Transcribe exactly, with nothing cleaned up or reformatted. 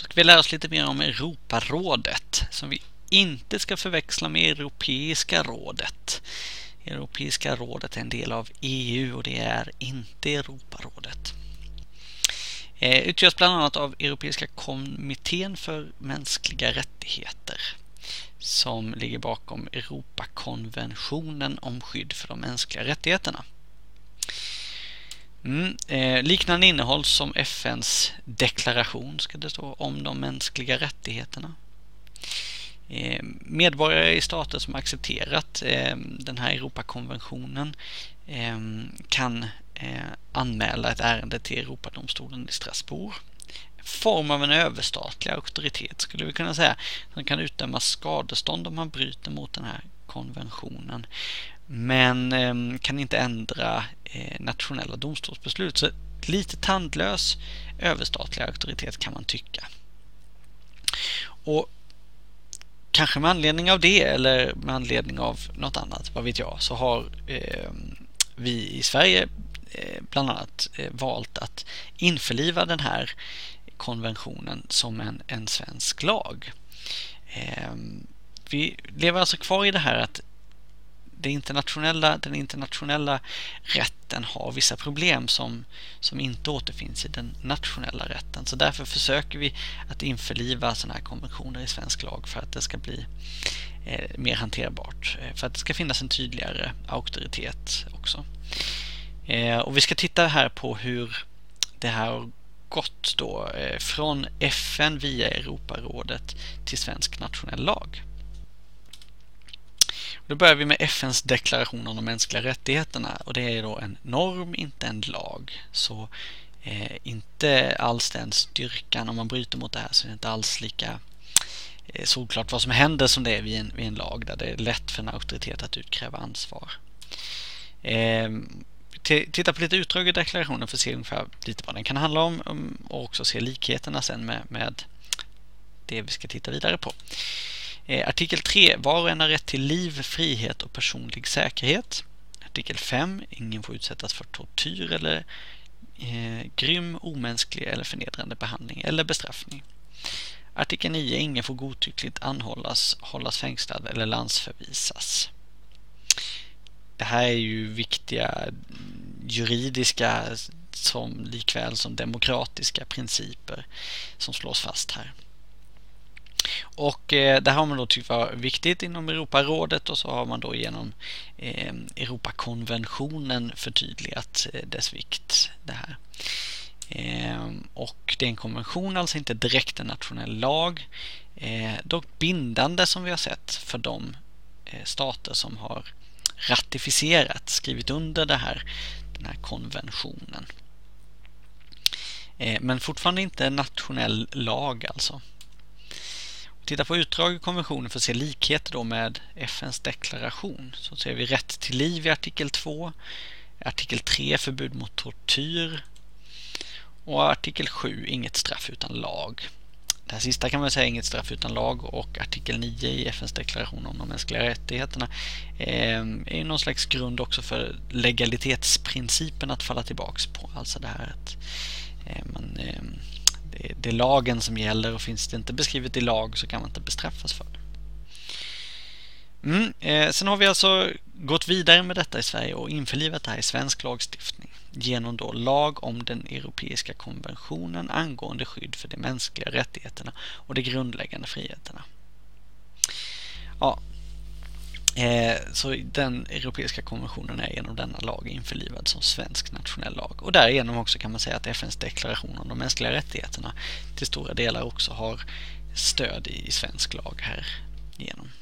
ska vi lära oss lite mer om Europarådet, som vi inte ska förväxla med Europeiska rådet. Europeiska rådet är en del av E U och det är inte Europarådet. Eh, utgörs bland annat av Europeiska kommittén för mänskliga rättigheter, som ligger bakom Europakonventionen om skydd för de mänskliga rättigheterna. Mm, eh, liknande innehåll som F N:s deklaration ska det stå om de mänskliga rättigheterna. Eh, medborgare i stater som accepterat eh, den här Europakonventionen eh, kan eh, anmäla ett ärende till Europadomstolen i Strasbourg. En form av en överstatlig auktoritet skulle vi kunna säga, som kan utdöma skadestånd om man bryter mot den här konventionen, men eh, kan inte ändra eh, nationella domstolsbeslut. Så lite tandlös överstatlig auktoritet kan man tycka. Och kanske med anledning av det eller med anledning av något annat, vad vet jag, så har eh, vi i Sverige eh, bland annat eh, valt att införliva den här konventionen som en, en svensk lag. Eh, vi lever alltså kvar i det här att det internationella, den internationella rätten har vissa problem som, som inte återfinns i den nationella rätten. Så därför försöker vi att införliva sådana här konventioner i svensk lag för att det ska bli eh, mer hanterbart. För att det ska finnas en tydligare auktoritet också. Eh, och vi ska titta här på hur det här har gått då eh, från F N via Europarådet till svensk nationell lag. Då börjar vi med F N:s deklaration om de mänskliga rättigheterna, och det är då en norm, inte en lag. Så eh, inte alls den styrkan, om man bryter mot det här så är det inte alls lika eh, solklart vad som händer som det är vid en, vid en lag där det är lätt för en auktoritet att utkräva ansvar. Eh, titta på lite utdrag i deklarationen för att se ungefär lite vad den kan handla om, um, och också se likheterna sen med, med det vi ska titta vidare på. Artikel tre. Var och en har rätt till liv, frihet och personlig säkerhet. Artikel fem. Ingen får utsättas för tortyr eller eh, grym, omänsklig eller förnedrande behandling eller bestraffning. Artikel nio. Ingen får godtyckligt anhållas, hållas fängslad eller landsförvisas. Det här är ju viktiga juridiska som likväl som demokratiska principer som slås fast här. Och eh, det har man då tyckt var viktigt inom Europarådet, och så har man då genom eh, Europakonventionen förtydligat eh, dess vikt det här. Eh, och det är en konvention, alltså inte direkt en nationell lag, eh, dock bindande som vi har sett för de eh, stater som har ratificerat, skrivit under det här, den här konventionen. Eh, men fortfarande inte en nationell lag alltså. Titta på utdrag i konventionen för att se likheter då med F N:s deklaration. Så ser vi rätt till liv i artikel två, artikel tre förbud mot tortyr och artikel sju inget straff utan lag. Det här sista kan man säga inget straff utan lag, och artikel nio i F N:s deklaration om de mänskliga rättigheterna eh, är någon slags grund också för legalitetsprincipen att falla tillbaks på. Alltså det här att eh, man... Eh, det är lagen som gäller, och finns det inte beskrivet i lag så kan man inte bestraffas för det. Mm, eh, sen har vi alltså gått vidare med detta i Sverige och införlivat det här i svensk lagstiftning genom då lag om den europeiska konventionen angående skydd för de mänskliga rättigheterna och de grundläggande friheterna. Ja, eh, så den europeiska konventionen är genom denna lag införlivad som svensk nationell lag, och därigenom också kan man säga att F N:s deklaration om de mänskliga rättigheterna till stora delar också har stöd i svensk lag här igenom.